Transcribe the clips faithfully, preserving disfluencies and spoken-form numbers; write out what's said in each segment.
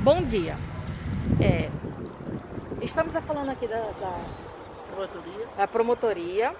Bom dia. É, estamos falando aqui da, da, Promotoria. da promotoria.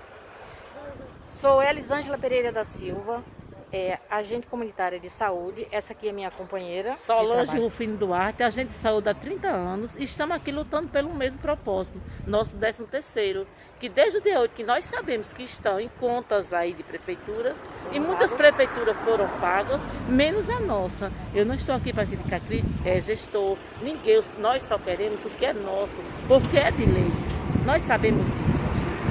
Sou Elisângela Pereira da Silva, é, agente comunitária de saúde. Essa aqui é minha companheira. Solange Rufino Duarte, agente de saúde há trinta anos. E estamos aqui lutando pelo mesmo propósito, nosso décimo terceiro. Que desde o dia oito, que nós sabemos que estão em contas aí de prefeituras, e muitas prefeituras foram pagas, menos a nossa. Eu não estou aqui para criticar é, gestor, ninguém, nós só queremos o que é nosso, porque é de leis. Nós sabemos disso.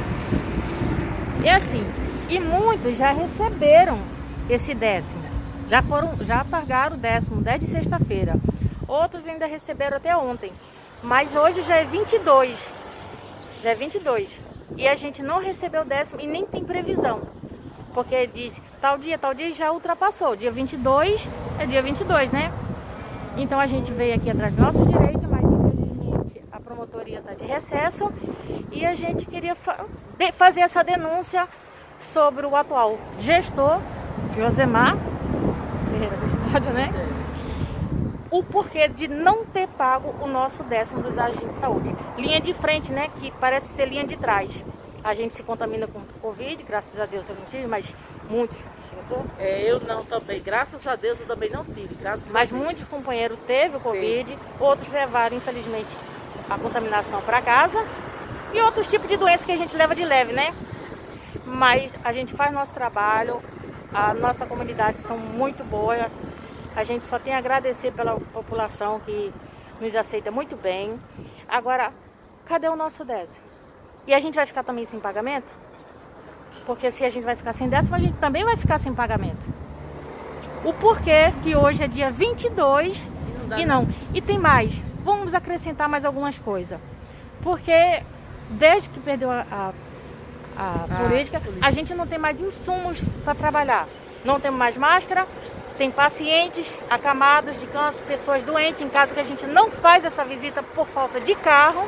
E assim, e muitos já receberam esse décimo. Já foram, já pagaram o décimo desde sexta-feira. Outros ainda receberam até ontem. Mas hoje já é vinte e dois. Já é vinte e dois. E a gente não recebeu o décimo e nem tem previsão. Porque diz tal dia, tal dia e já ultrapassou. Dia vinte e dois é dia vinte e dois, né? Então a gente veio aqui atrás do nosso direito, mas infelizmente a promotoria está de recesso. E a gente queria fa fazer essa denúncia sobre o atual gestor, Josemar Ferreira Custódio, né? O porquê de não ter pago o nosso décimo dos agentes de saúde. Linha de frente, né? Que parece ser linha de trás. A gente se contamina com Covid, graças a Deus eu não tive, mas muitos chegou. É, eu não também, graças a Deus eu também não tive. Graças mas a Deus. Muitos companheiros teve o Covid, Sim. Outros levaram, infelizmente, a contaminação para casa. E outros tipos de doenças que a gente leva de leve, né? Mas a gente faz nosso trabalho, a nossa comunidade são muito boas. A gente só tem a agradecer pela população que nos aceita muito bem. Agora, cadê o nosso décimo? E a gente vai ficar também sem pagamento? Porque se a gente vai ficar sem décimo, a gente também vai ficar sem pagamento. O porquê que hoje é dia vinte e dois e não. E, não. E tem mais. Vamos acrescentar mais algumas coisas. Porque desde que perdeu a, a, a ah, política, política, a gente não tem mais insumos para trabalhar. Não temos mais máscara. Tem pacientes acamados de câncer, pessoas doentes em casa que a gente não faz essa visita por falta de carro.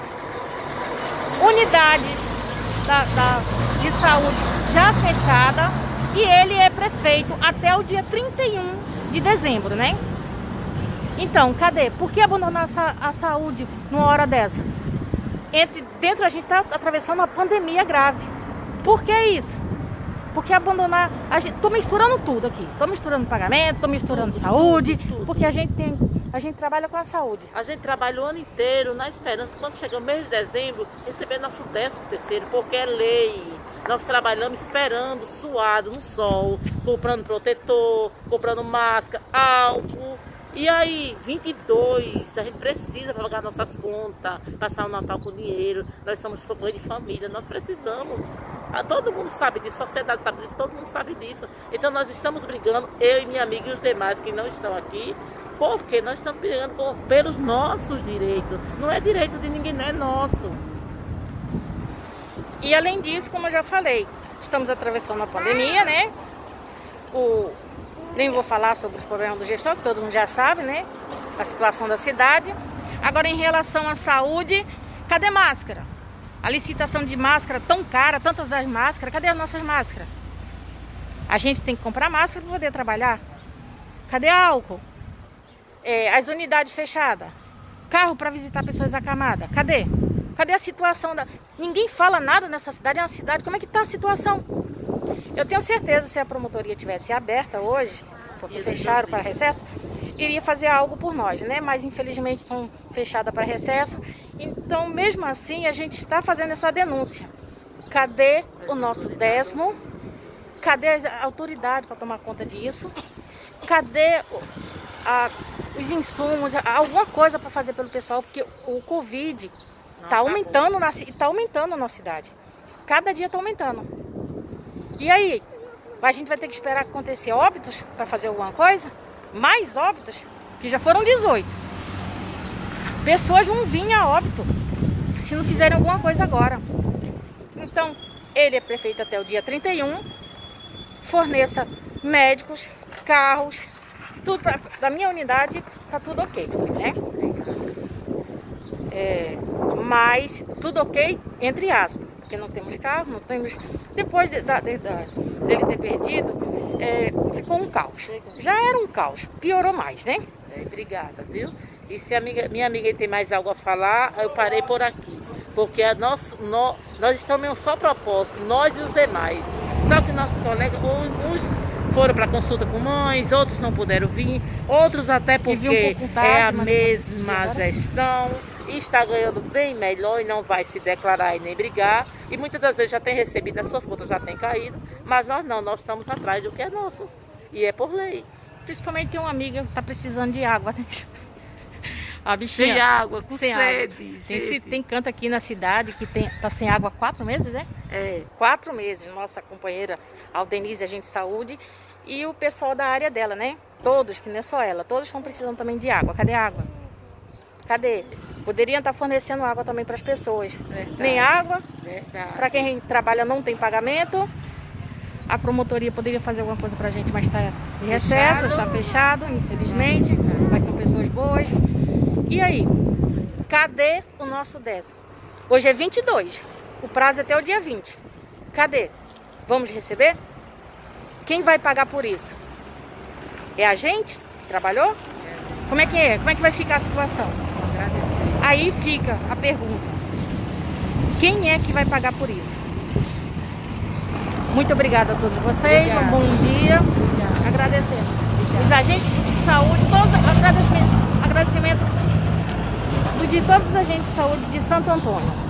Unidades da, da, de saúde já fechada. E ele é prefeito até o dia trinta e um de dezembro, né? Então, cadê? Por que abandonar a, a saúde numa hora dessa? Entre, dentro a gente está atravessando uma pandemia grave. Por que isso? Porque abandonar, a gente, tô misturando tudo aqui, tô misturando pagamento, tô misturando tudo, saúde, tudo, tudo. Porque a gente tem, a gente trabalha com a saúde. A gente trabalha o ano inteiro na esperança, quando chega o mês de dezembro, receber nosso décimo terceiro, porque é lei. Nós trabalhamos esperando, suado no sol, comprando protetor, comprando máscara, álcool. E aí, vinte e dois, a gente precisa pagar nossas contas, passar o Natal com dinheiro, nós somos mãe de família, nós precisamos. Todo mundo sabe disso, a sociedade sabe disso, todo mundo sabe disso. Então nós estamos brigando, eu e minha amiga e os demais que não estão aqui, porque nós estamos brigando por, pelos nossos direitos. Não é direito de ninguém, não é nosso. E além disso, como eu já falei, estamos atravessando a pandemia, né? O... Nem vou falar sobre os problemas do gestor, que todo mundo já sabe, né? A situação da cidade. Agora, em relação à saúde, cadê máscara? A licitação de máscara tão cara, tantas as máscaras, cadê as nossas máscaras? A gente tem que comprar máscara para poder trabalhar. Cadê álcool? É, as unidades fechadas. Carro para visitar pessoas acamadas. Cadê? Cadê a situação da... Ninguém fala nada nessa cidade, é uma cidade. Como é que está a situação? Eu tenho certeza, se a promotoria tivesse aberta hoje, porque fecharam para recesso, iria fazer algo por nós, né? Mas infelizmente estão fechadas para recesso. Então, mesmo assim, a gente está fazendo essa denúncia. Cadê o nosso décimo? Cadê a autoridade para tomar conta disso? Cadê a, os insumos, alguma coisa para fazer pelo pessoal? Porque o Covid está aumentando, na, tá aumentando na cidade. Cada dia está aumentando. E aí, a gente vai ter que esperar acontecer óbitos para fazer alguma coisa? Mais óbitos? Que já foram dezoito. Pessoas vão vir a óbito se não fizerem alguma coisa agora. Então, ele é prefeito até o dia trinta e um. Forneça médicos, carros, tudo pra, da minha unidade, tá tudo ok, né? É, mas tudo ok, entre aspas. Porque não temos carro, não temos... Depois de, da, de, da, dele ter perdido, é, ficou um caos. Já era um caos, piorou mais, né? obrigada, viu? E se a amiga, minha amiga tem mais algo a falar, eu parei por aqui. Porque a nosso, no, nós estamos em um só propósito, nós e os demais. Só que nossos colegas, uns foram para consulta com mães, outros não puderam vir, outros até porque um tarde, é a mesma gestão e está ganhando bem melhor e não vai se declarar e nem brigar. E muitas das vezes já tem recebido, as suas contas já têm caído, mas nós não, nós estamos atrás do que é nosso e é por lei. Principalmente tem uma amiga que está precisando de água, né? A bichinha, sem água, com sem sede. Água. Tem, tem canto aqui na cidade que tem, tá sem água há quatro meses, né? É. Quatro meses. Nossa companheira Aldenise, agente de saúde, e o pessoal da área dela, né? Todos, que não é só ela, todos estão precisando também de água. Cadê a água? Cadê? Poderiam estar fornecendo água também para as pessoas. Verdade. Nem água. Para quem trabalha não tem pagamento. A promotoria poderia fazer alguma coisa para a gente, mas está de recesso, está fechado, infelizmente. Mas são pessoas boas. E aí, cadê o nosso décimo? Hoje é vinte e dois, o prazo é até o dia vinte. Cadê? Vamos receber? Quem vai pagar por isso? É a gente que trabalhou? Como é que é? Como é que vai ficar a situação? Aí fica a pergunta: quem é que vai pagar por isso? Muito obrigada a todos vocês, obrigada. Um bom dia. Obrigada. Agradecemos. Obrigada. Os agentes de saúde, todos, agradecimento, agradecimento de todos os agentes de saúde de Santo Antônio.